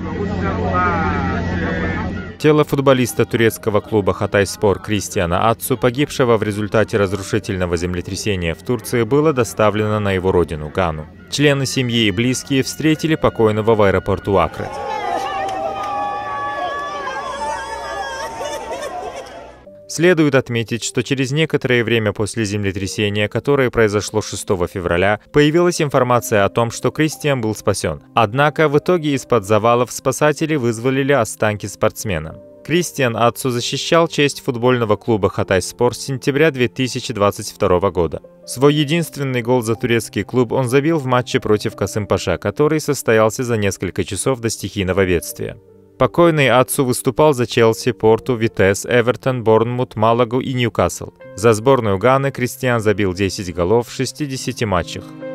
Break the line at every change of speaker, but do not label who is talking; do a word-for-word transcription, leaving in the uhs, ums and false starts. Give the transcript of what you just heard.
Тело футболиста турецкого клуба Хатайспор Кристиана Ацу, погибшего в результате разрушительного землетрясения в Турции, было доставлено на его родину, Гану. Члены семьи и близкие встретили покойного в аэропорту Акры. Следует отметить, что через некоторое время после землетрясения, которое произошло шестого февраля, появилась информация о том, что Кристиан был спасен. Однако в итоге из-под завалов спасатели вызволили останки спортсмена. Кристиан Ацу защищал честь футбольного клуба Хатайспор с сентября две тысячи двадцать второго года. Свой единственный гол за турецкий клуб он забил в матче против Касымпаша, который состоялся за несколько часов до стихийного бедствия. Покойный Ацу выступал за Челси, Порту, Витес, Эвертон, Борнмут, Малагу и Ньюкасл. За сборную Ганы Кристиан забил десять голов в шестидесяти матчах.